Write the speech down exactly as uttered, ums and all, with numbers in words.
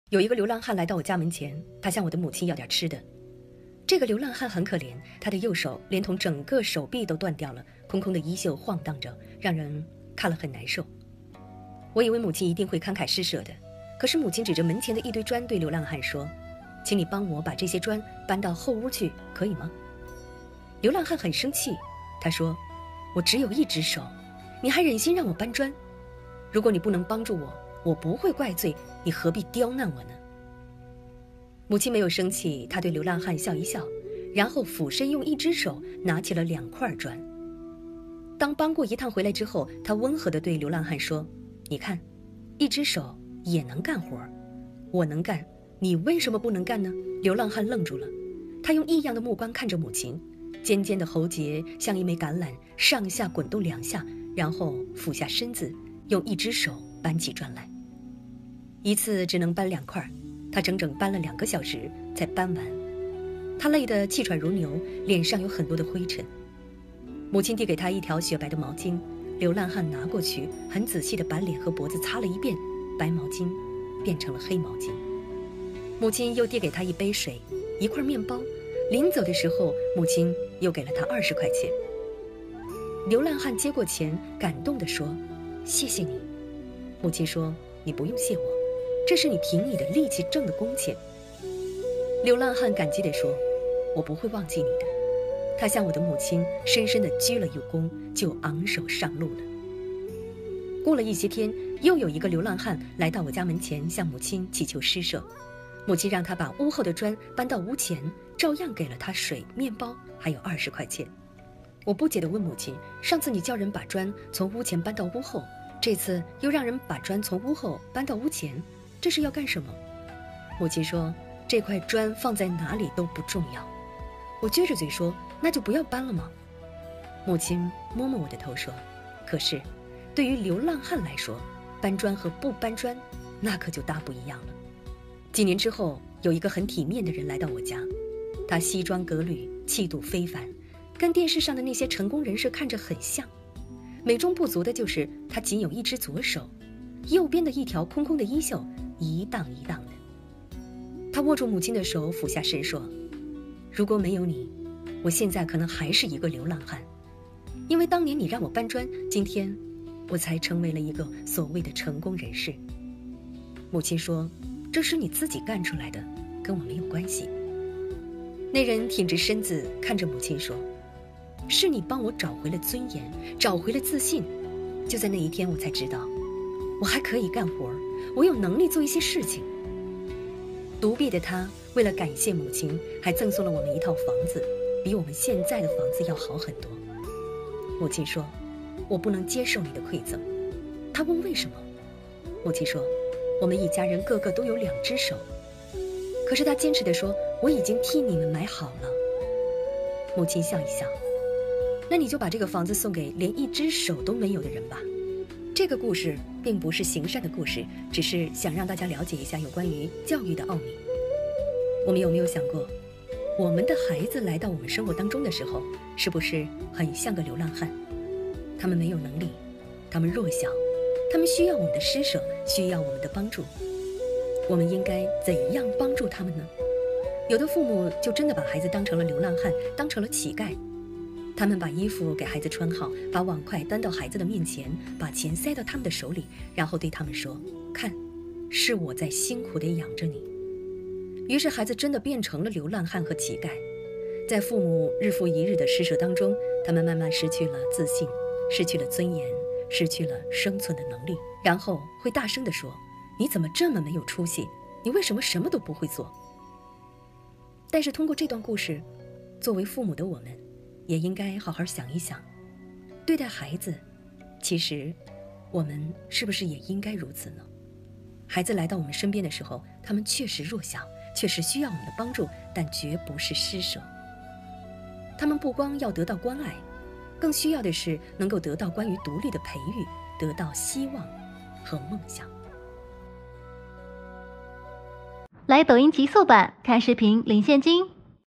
有一个流浪汉来到我家门前，他向我的母亲要点吃的。这个流浪汉很可怜，他的右手连同整个手臂都断掉了，空空的衣袖晃荡着，让人看了很难受。我以为母亲一定会慷慨施舍的，可是母亲指着门前的一堆砖对流浪汉说：“请你帮我把这些砖搬到后屋去，可以吗？”流浪汉很生气，他说：“我只有一只手，你还忍心让我搬砖？如果你不能帮助我，我不会怪罪你，何必刁难我呢？”母亲没有生气，她对流浪汉笑一笑，然后俯身用一只手拿起了两块砖。当帮过一趟回来之后，她温和地对流浪汉说：“你看，一只手也能干活，我能干，你为什么不能干呢？”流浪汉愣住了，他用异样的目光看着母亲，尖尖的喉结像一枚橄榄，上下滚动两下，然后俯下身子，用一只手搬起砖来。一次只能搬两块，他整整搬了两个小时才搬完。他累得气喘如牛，脸上有很多的灰尘。母亲递给他一条雪白的毛巾，流浪汉拿过去，很仔细地把脸和脖子擦了一遍，白毛巾变成了黑毛巾。母亲又递给他一杯水，一块面包。临走的时候，母亲又给了他二十块钱。流浪汉接过钱，感动地说：“谢谢你。”母亲说：“你不用谢我，这是你凭你的力气挣的工钱。”流浪汉感激地说：“我不会忘记你的。”他向我的母亲深深地鞠了一躬，就昂首上路了。过了一些天，又有一个流浪汉来到我家门前，向母亲祈求施舍。母亲让他把屋后的砖搬到屋前，照样给了他水、面包，还有二十块钱。我不解地问母亲：“上次你叫人把砖从屋前搬到屋后，这次又让人把砖从屋后搬到屋前，这是要干什么？”母亲说：“这块砖放在哪里都不重要。”我撅着嘴说：“那就不要搬了吗？”母亲摸摸我的头说：“可是，对于流浪汉来说，搬砖和不搬砖，那可就大不一样了。”几年之后，有一个很体面的人来到我家，他西装革履，气度非凡，跟电视上的那些成功人士看着很像。美中不足的就是他仅有一只左手，右边的一条空空的衣袖一荡一荡的。他握住母亲的手，俯下身说：“如果没有你，我现在可能还是一个流浪汉，因为当年你让我搬砖，今天我才成为了一个所谓的成功人士。”母亲说：“这是你自己干出来的，跟我没有关系。”那人挺直身子看着母亲说：“是你帮我找回了尊严，找回了自信。就在那一天，我才知道我还可以干活，我有能力做一些事情。”独臂的他为了感谢母亲，还赠送了我们一套房子，比我们现在的房子要好很多。母亲说：“我不能接受你的馈赠。”他问为什么？母亲说：“我们一家人个个都有两只手。”可是他坚持地说：“我已经替你们买好了。”母亲笑一笑：“那你就把这个房子送给连一只手都没有的人吧。”这个故事并不是行善的故事，只是想让大家了解一下有关于教育的奥秘。我们有没有想过，我们的孩子来到我们生活当中的时候，是不是很像个流浪汉？他们没有能力，他们弱小，他们需要我们的施舍，需要我们的帮助。我们应该怎样帮助他们呢？有的父母就真的把孩子当成了流浪汉，当成了乞丐。他们把衣服给孩子穿好，把碗筷端到孩子的面前，把钱塞到他们的手里，然后对他们说：“看，是我在辛苦地养着你。”于是孩子真的变成了流浪汉和乞丐。在父母日复一日的施舍当中，他们慢慢失去了自信，失去了尊严，失去了生存的能力，然后会大声地说：“你怎么这么没有出息？你为什么什么都不会做？”但是通过这段故事，作为父母的我们也应该好好想一想，对待孩子，其实我们是不是也应该如此呢？孩子来到我们身边的时候，他们确实弱小，确实需要我们的帮助，但绝不是施舍。他们不光要得到关爱，更需要的是能够得到关于独立的培育，得到希望和梦想。 来抖音极速版看视频领现金。